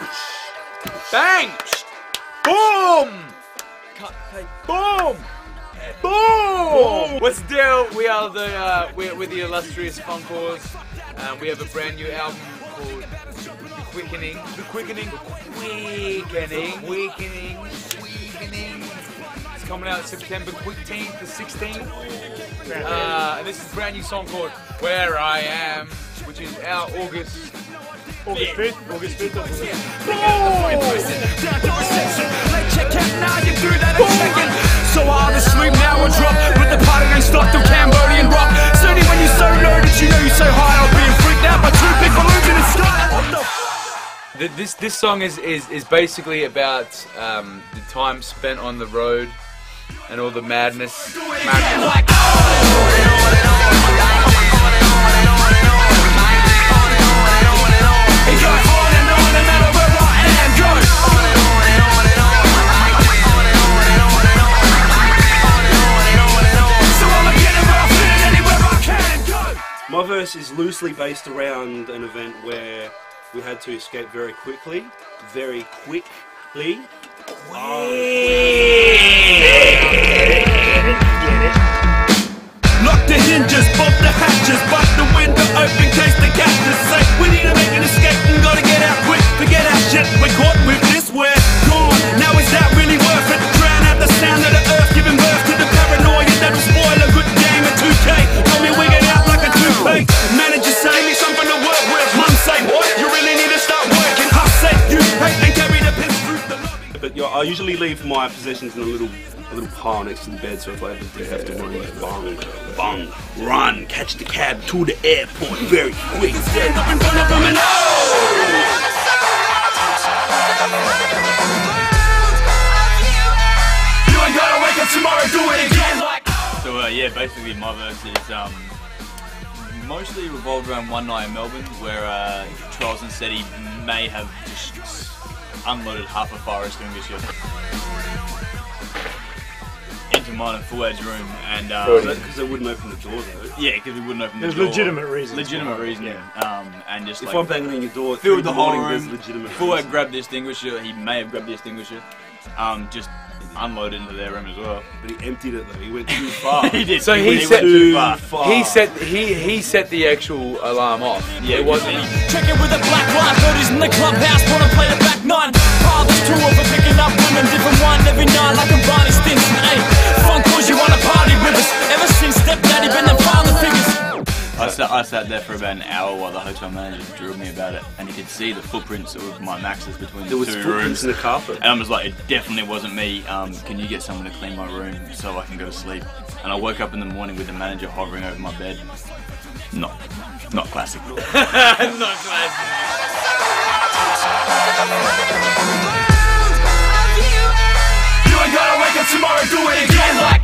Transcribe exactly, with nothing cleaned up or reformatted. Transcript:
Bang! Boom! Cut, play. Boom! Boom! What's the deal? We are the uh, we're, we're the illustrious Funkoars. Um, we have a brand new album called The Quickening. The Quickening. Quickening. Quickening. Quickening. It's coming out September fifteenth to sixteenth. Uh, and this is a brand new song called Where I Am, which is out August. August fifth. August fifth. Boom! So hard to sleep now and drop, but the party ain't stopped till Cambodian rock. Certainly when you're so low that you know you're so high, I'll be freaked out by two big balloons in the sky. This this song is is is basically about um, the time spent on the road and all the madness. madness. My verse is loosely based around an event where we had to escape very quickly, very quickly. Oh, lock the hinges, bump the hatches, bust the window open in case the captain's safe. We need to make an escape and gotta get out quick. Forget our shit, we're caught with this, we're gone. Now is that really worth it? Drown out the sound of the earth, giving birth to the paranoia that'll spoil a good game of two K. Tell me we get out like a toothpaste. Manager say me something to work with. Mum say, what? You really need to start working. I say, you hate and carry the pins through the lobby. but yeah, I usually leave my possessions in a little a little pile next to the bed, so if I ever do have to run, like, bang, bang, run, catch the cab to the airport very quick. Stand up in front of them and you ain't gotta wake up tomorrow, do it again like. So uh, yeah, basically my verse is um, mostly revolved around one night in Melbourne where uh, Charles and Seti may have just unloaded half a fire extinguisher into mine and Fuad's room, and because um, they wouldn't open the door though. Yeah, because we wouldn't open the There's door. legitimate reasons. Legitimate reason. Yeah. Um, and just If like I'm banging on your door, filled the whole morning, room. legitimate Fuad reason. grabbed the extinguisher. He may have grabbed the extinguisher. Um, just unloaded into their room as well. But he emptied it though. He went too far. He did. So he, he set went too far. far. he set he he set the actual alarm off. Yeah, it wasn't. Check it with a black line, thirties in the clubhouse, wanna play the back nine. Fathers two over picking up women, different wine every night like a Barney Stinson. Hey, Funkoars, you wanna party with us? Ever since stepdaddy been them father figures. I sat, I sat there for about an hour while the hotel manager drilled me about it, and he could see the footprints of my maxes between There the was two footprints rooms. in the carpet. And I was like, it definitely wasn't me. Um, can you get someone to clean my room so I can go to sleep? And I woke up in the morning with the manager hovering over my bed. Not, not classic. Not classic. You ain't gotta wake up tomorrow, do it again like.